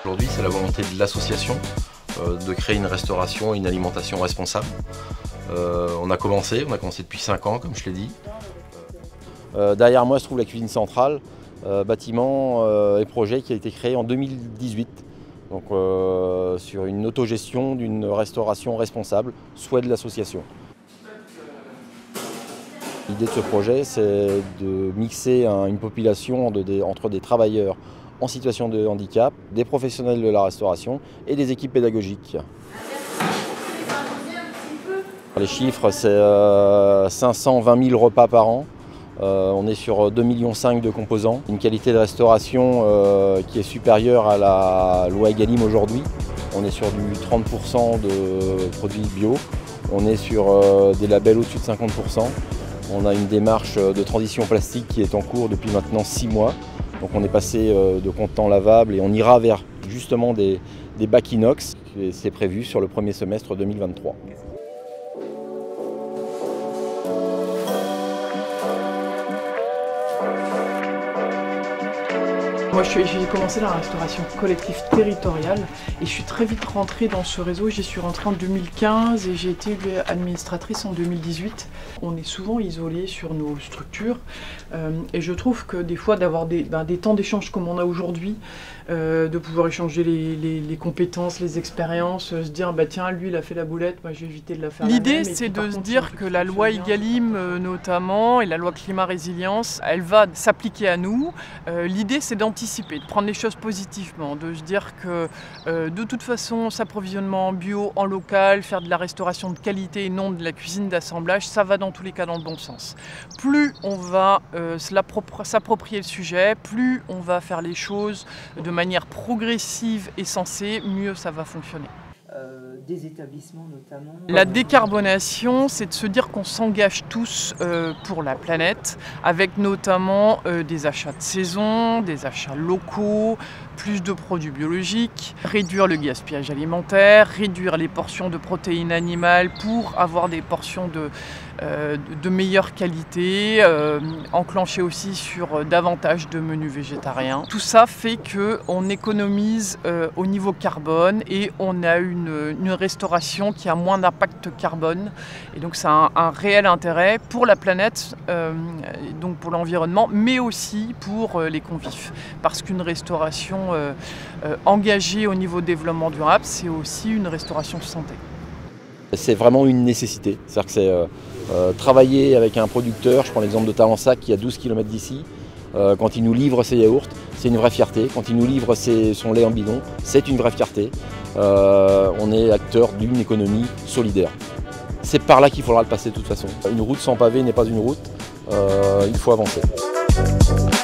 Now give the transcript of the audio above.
Aujourd'hui, c'est la volonté de l'association de créer une restauration et une alimentation responsable. On a commencé depuis 5 ans, comme je l'ai dit. Derrière moi se trouve la cuisine centrale, bâtiment et projet qui a été créé en 2018. Donc, sur une autogestion d'une restauration responsable, souhait de l'association. L'idée de ce projet, c'est de mixer une population entre des travailleurs en situation de handicap, des professionnels de la restauration et des équipes pédagogiques. Les chiffres, c'est 520 000 repas par an. On est sur 2,5 millions de composants, une qualité de restauration qui est supérieure à la loi Egalim aujourd'hui. On est sur du 30% de produits bio, on est sur des labels au-dessus de 50%. On a une démarche de transition plastique qui est en cours depuis maintenant 6 mois. Donc on est passé de contenants lavables et on ira vers justement des bacs inox. C'est prévu sur le premier semestre 2023. Moi, j'ai commencé dans la restauration collective territoriale et je suis très vite rentrée dans ce réseau. J'y suis rentrée en 2015 et j'ai été administratrice en 2018. On est souvent isolés sur nos structures et je trouve que des fois d'avoir des temps d'échange comme on a aujourd'hui, de pouvoir échanger les compétences, les expériences, se dire bah tiens lui il a fait la boulette, moi je vais éviter de la faire. L'idée c'est de se dire que la loi Egalim notamment et la loi climat résilience, elle va s'appliquer à nous. L'idée c'est d'anticiper, de prendre les choses positivement, de se dire que de toute façon s'approvisionnement en bio, en local, faire de la restauration de qualité et non de la cuisine d'assemblage, ça va dans tous les cas dans le bon sens. Plus on va s'approprier le sujet, plus on va faire les choses de manière progressive et sensée, mieux ça va fonctionner. Des établissements notamment. La décarbonation, c'est de se dire qu'on s'engage tous pour la planète, avec notamment des achats de saison, des achats locaux, plus de produits biologiques, réduire le gaspillage alimentaire, réduire les portions de protéines animales pour avoir des portions de meilleure qualité, enclencher aussi sur davantage de menus végétariens. Tout ça fait qu'on économise au niveau carbone et on a une restauration qui a moins d'impact carbone. Et donc ça a un réel intérêt pour la planète, donc pour l'environnement, mais aussi pour les convives. Parce qu'une restauration engagée au niveau développement durable, c'est aussi une restauration santé. C'est vraiment une nécessité. C'est-à-dire que c'est travailler avec un producteur, je prends l'exemple de Talensac qui est à 12 km d'ici, quand il nous livre ses yaourts, c'est une vraie fierté. Quand il nous livre son lait en bidon, c'est une vraie fierté. On est acteur d'une économie solidaire. C'est par là qu'il faudra le passer de toute façon. Une route sans pavé n'est pas une route, il faut avancer.